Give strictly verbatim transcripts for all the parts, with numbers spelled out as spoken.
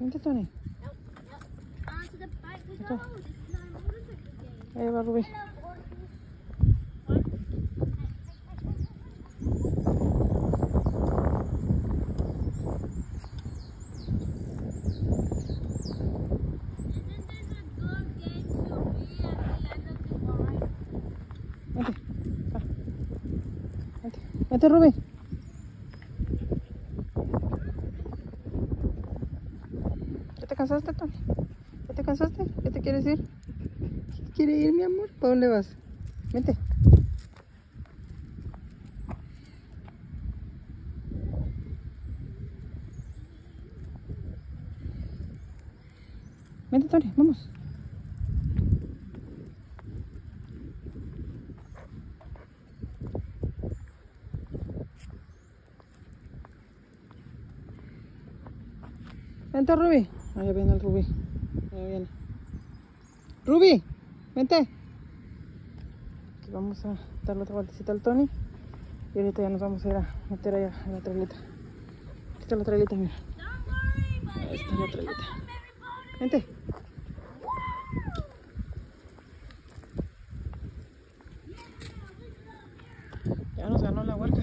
Vente, Tony. Ahí va Rubí. Vente, ah. Vente, vente Rubí. ¿Ya te cansaste, Tony? ¿Ya te cansaste? ¿Ya te quieres ir? ¿Quiere ir, mi amor? ¿Para dónde vas? Vente. Vente, Tony, vamos. Vente, Rubí. Ahí viene el Rubí. Ahí viene. Rubí, vente. Aquí vamos a darle otra vueltecita al Tony. Y ahorita ya nos vamos a ir a meter allá en la trailita. Aquí está la trailita, mira. Ahí está la trailita. Vente. Ya nos ganó la huerca.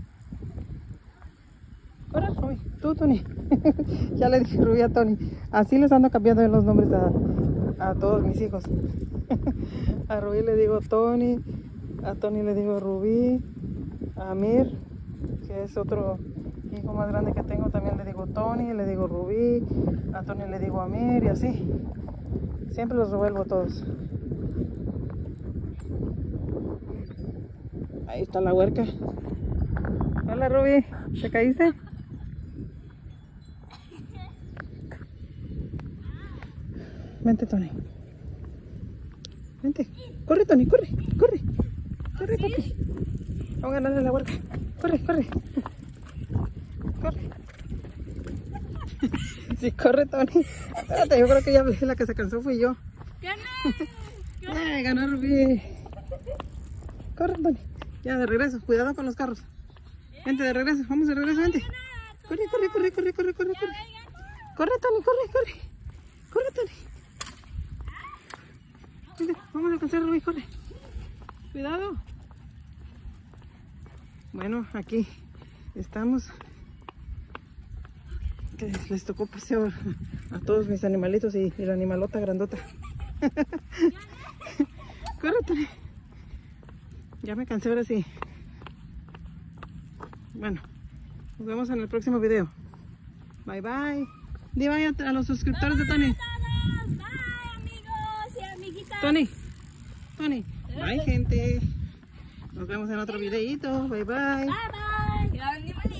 Ahora, Rubí, tú, Tony. Ya le dije Rubí a Tony. Así les ando cambiando los nombres a, a todos mis hijos. A Rubí le digo Tony, a Tony le digo Rubí, a Amir, que es otro hijo más grande que tengo, también le digo Tony, le digo Rubí, a Tony le digo Amir y así. Siempre los revuelvo todos. Ahí está la huerca. Hola Rubí, ¿te caíste? Vente, Tony. Vente. Corre, Tony, corre, corre. Corre, papi. Vamos a ganarle la huerca. Corre, corre. Corre. Sí, corre, Tony. Espérate, yo creo que ya la que se cansó fui yo. ¡Gané! ¡Eh, ganó Rubí! Corre, Tony. Ya, de regreso. Cuidado con los carros. Vente, de regreso. Vamos de regreso, vente. Corre, corre, corre, corre, corre, corre, corre. Corre, Tony, corre, corre. Corre, Tony. Vente, vamos a alcanzar a Rubí, corre. Cuidado. Bueno, aquí estamos. Que les tocó paseo a todos mis animalitos y, y la animalota grandota. Corre, Tony. Ya me cansé ahora sí. Bueno, nos vemos en el próximo video. Bye bye. Di bye a, a los suscriptores de Tony. Bye amigos y amiguitas. Tony. Tony. Bye gente. Nos vemos en otro videito. Bye bye. Bye bye.